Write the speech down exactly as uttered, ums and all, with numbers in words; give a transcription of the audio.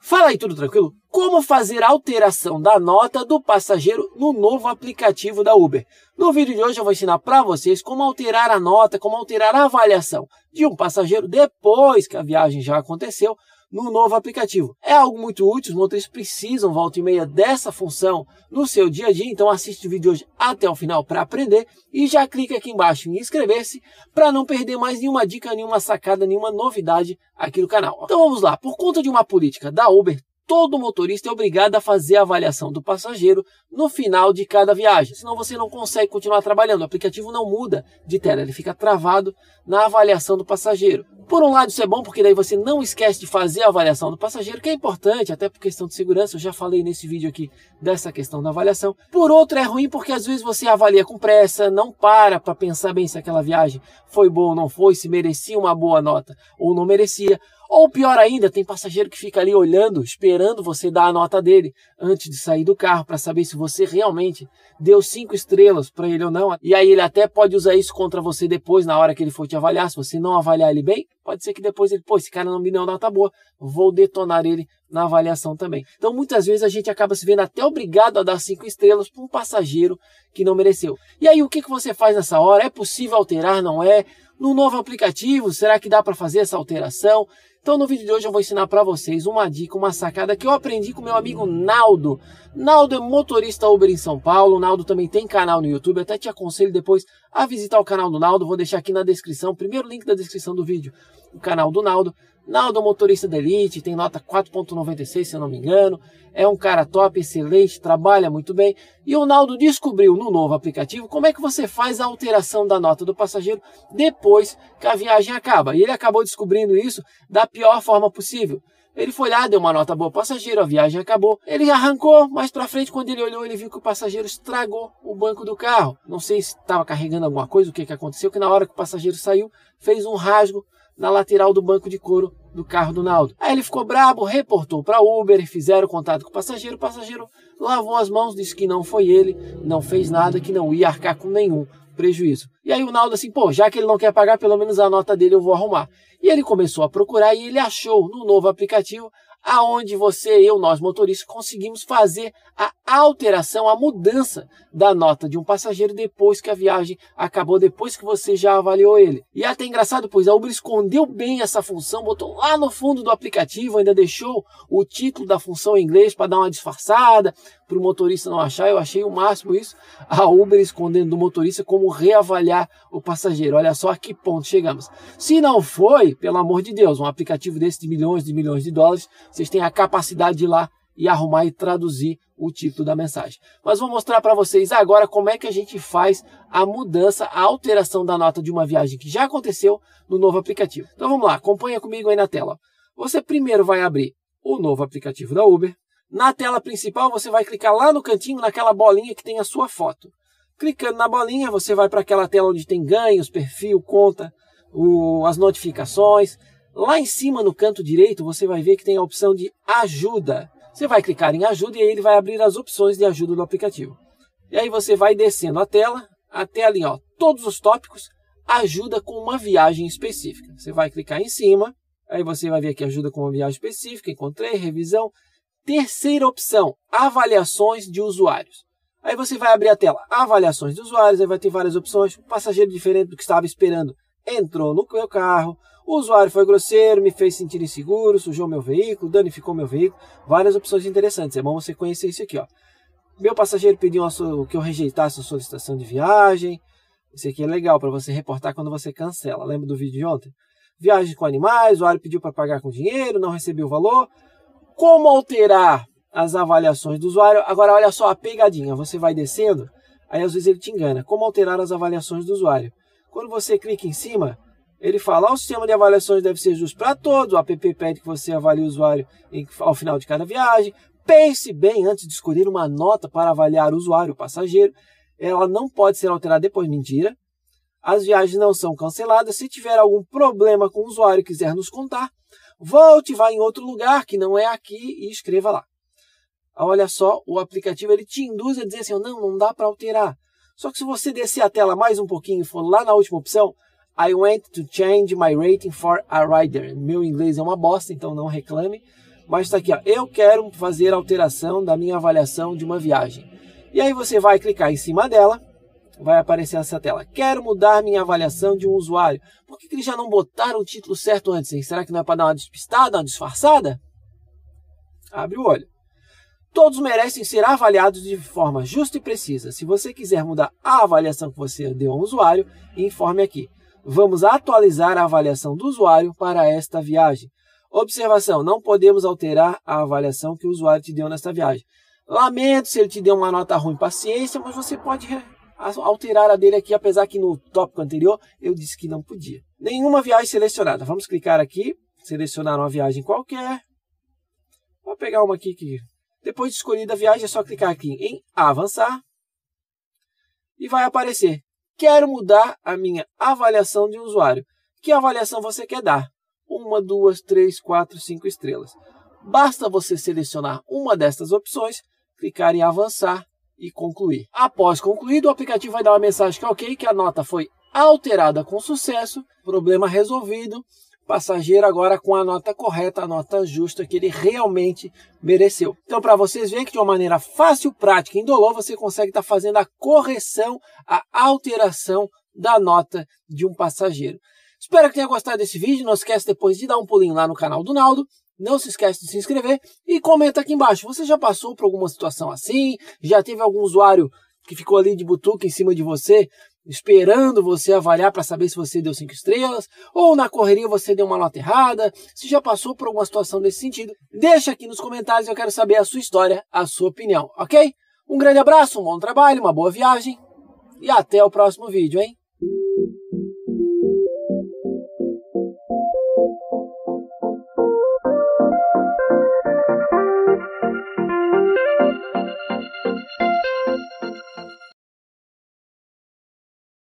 Fala aí, tudo tranquilo? Como fazer alteração da nota do passageiro no novo aplicativo da Uber? No vídeo de hoje eu vou ensinar para vocês como alterar a nota, como alterar a avaliação de um passageiro depois que a viagem já aconteceu no novo aplicativo. É algo muito útil, os motoristas precisam volta e meia dessa função no seu dia a dia, então assiste o vídeo de hoje até o final para aprender e já clica aqui embaixo em inscrever-se para não perder mais nenhuma dica, nenhuma sacada, nenhuma novidade aqui no canal. Então vamos lá, por conta de uma política da Uber, todo motorista é obrigado a fazer a avaliação do passageiro no final de cada viagem, senão você não consegue continuar trabalhando, o aplicativo não muda de tela, ele fica travado na avaliação do passageiro. Por um lado isso é bom porque daí você não esquece de fazer a avaliação do passageiro, que é importante até por questão de segurança, eu já falei nesse vídeo aqui dessa questão da avaliação. Por outro é ruim porque às vezes você avalia com pressa, não para para pensar bem se aquela viagem foi boa ou não foi, se merecia uma boa nota ou não merecia. Ou pior ainda, tem passageiro que fica ali olhando, esperando você dar a nota dele antes de sair do carro para saber se você realmente deu cinco estrelas para ele ou não. E aí ele até pode usar isso contra você depois, na hora que ele for te avaliar. Se você não avaliar ele bem, pode ser que depois ele, pô, esse cara não me deu nota boa, vou detonar ele na avaliação também. Então muitas vezes a gente acaba se vendo até obrigado a dar cinco estrelas para um passageiro que não mereceu. E aí o que, que você faz nessa hora? É possível alterar, não é? No novo aplicativo, será que dá para fazer essa alteração? Então no vídeo de hoje eu vou ensinar para vocês uma dica, uma sacada que eu aprendi com meu amigo Naldo. Naldo é motorista Uber em São Paulo, Naldo também tem canal no YouTube, até te aconselho depois a visitar o canal do Naldo, vou deixar aqui na descrição, primeiro link da descrição do vídeo, o canal do Naldo. Naldo é motorista da Elite, tem nota quatro ponto noventa e seis se eu não me engano, é um cara top, excelente, trabalha muito bem. E o Naldo descobriu no novo aplicativo como é que você faz a alteração da nota do passageiro depois que a viagem acaba. E ele acabou descobrindo isso da pior forma possível. Ele foi lá, deu uma nota boa ao passageiro, a viagem acabou. Ele arrancou, mais pra frente, quando ele olhou, ele viu que o passageiro estragou o banco do carro. Não sei se estava carregando alguma coisa, o que, que aconteceu, que na hora que o passageiro saiu, fez um rasgo na lateral do banco de couro do carro do Naldo. Aí ele ficou brabo, reportou para Uber, fizeram contato com o passageiro, o passageiro lavou as mãos, disse que não foi ele, não fez nada, que não ia arcar com nenhum prejuízo. E aí o Naldo assim, pô, já que ele não quer pagar, pelo menos a nota dele eu vou arrumar. E ele começou a procurar e ele achou no novo aplicativo aonde você, eu, nós motoristas conseguimos fazer a alteração, a mudança da nota de um passageiro depois que a viagem acabou, depois que você já avaliou ele. E é até engraçado, pois a Uber escondeu bem essa função, botou lá no fundo do aplicativo, ainda deixou o título da função em inglês para dar uma disfarçada, para o motorista não achar. Eu achei o máximo isso, a Uber escondendo do motorista como reavaliar o passageiro. Olha só a que ponto chegamos. Se não foi, pelo amor de Deus, um aplicativo desse de milhões de milhões de dólares, vocês têm a capacidade de ir lá e arrumar e traduzir o título da mensagem. Mas vou mostrar para vocês agora como é que a gente faz a mudança, a alteração da nota de uma viagem que já aconteceu no novo aplicativo. Então vamos lá, acompanha comigo aí na tela. Você primeiro vai abrir o novo aplicativo da Uber. Na tela principal você vai clicar lá no cantinho, naquela bolinha que tem a sua foto. Clicando na bolinha você vai para aquela tela onde tem ganhos, perfil, conta, o, as notificações. Lá em cima no canto direito você vai ver que tem a opção de ajuda. Você vai clicar em ajuda e aí ele vai abrir as opções de ajuda do aplicativo. E aí você vai descendo a tela até ali, ó, todos os tópicos, ajuda com uma viagem específica. Você vai clicar em cima, aí você vai ver aqui ajuda com uma viagem específica, encontrei, revisão. Terceira opção, avaliações de usuários. Aí você vai abrir a tela avaliações de usuários, aí vai ter várias opções, passageiro diferente do que estava esperando entrou no meu carro, o usuário foi grosseiro, me fez sentir inseguro, sujou meu veículo, danificou meu veículo. Várias opções interessantes, é bom você conhecer isso aqui, ó. Meu passageiro pediu que eu rejeitasse a solicitação de viagem. Isso aqui é legal para você reportar quando você cancela. Lembra do vídeo de ontem? Viagem com animais, o usuário pediu para pagar com dinheiro, não recebeu o valor. Como alterar as avaliações do usuário? Agora olha só a pegadinha, você vai descendo, aí às vezes ele te engana. Como alterar as avaliações do usuário? Quando você clica em cima, ele fala, o sistema de avaliações deve ser justo para todos, o app pede que você avalie o usuário ao final de cada viagem. Pense bem antes de escolher uma nota para avaliar o usuário, o passageiro. Ela não pode ser alterada depois, mentira. As viagens não são canceladas. Se tiver algum problema com o usuário e quiser nos contar, volte, vá em outro lugar que não é aqui e escreva lá. Olha só, o aplicativo ele te induz a dizer assim, não, não dá para alterar. Só que se você descer a tela mais um pouquinho e for lá na última opção, I want to change my rating for a rider. Meu inglês é uma bosta, então não reclame. Mas está aqui, ó, eu quero fazer alteração da minha avaliação de uma viagem. E aí você vai clicar em cima dela, vai aparecer essa tela. Quero mudar minha avaliação de um usuário. Por que, que eles já não botaram o título certo antes, hein? Será que não é para dar uma despistada, uma disfarçada? Abre o olho. Todos merecem ser avaliados de forma justa e precisa. Se você quiser mudar a avaliação que você deu ao usuário, informe aqui. Vamos atualizar a avaliação do usuário para esta viagem. Observação, não podemos alterar a avaliação que o usuário te deu nesta viagem. Lamento se ele te deu uma nota ruim, paciência, mas você pode alterar a dele aqui, apesar que no tópico anterior eu disse que não podia. Nenhuma viagem selecionada. Vamos clicar aqui, selecionar uma viagem qualquer. Vou pegar uma aqui que... Depois de escolhida a viagem, é só clicar aqui em avançar e vai aparecer. Quero mudar a minha avaliação de usuário. Que avaliação você quer dar? Uma, duas, três, quatro, cinco estrelas. Basta você selecionar uma destas opções, clicar em avançar e concluir. Após concluído, o aplicativo vai dar uma mensagem que é ok, que a nota foi alterada com sucesso, problema resolvido. Passageiro agora com a nota correta, a nota justa que ele realmente mereceu. Então, para vocês verem que de uma maneira fácil, prática e indolor, você consegue estar fazendo a correção, a alteração da nota de um passageiro. Espero que tenha gostado desse vídeo. Não esquece depois de dar um pulinho lá no canal do Naldo. Não se esquece de se inscrever e comenta aqui embaixo. Você já passou por alguma situação assim? Já teve algum usuário que ficou ali de butuca em cima de você, esperando você avaliar para saber se você deu cinco estrelas, ou na correria você deu uma nota errada? Se já passou por alguma situação desse sentido, deixa aqui nos comentários, eu quero saber a sua história, a sua opinião, ok? Um grande abraço, um bom trabalho, uma boa viagem e até o próximo vídeo, hein?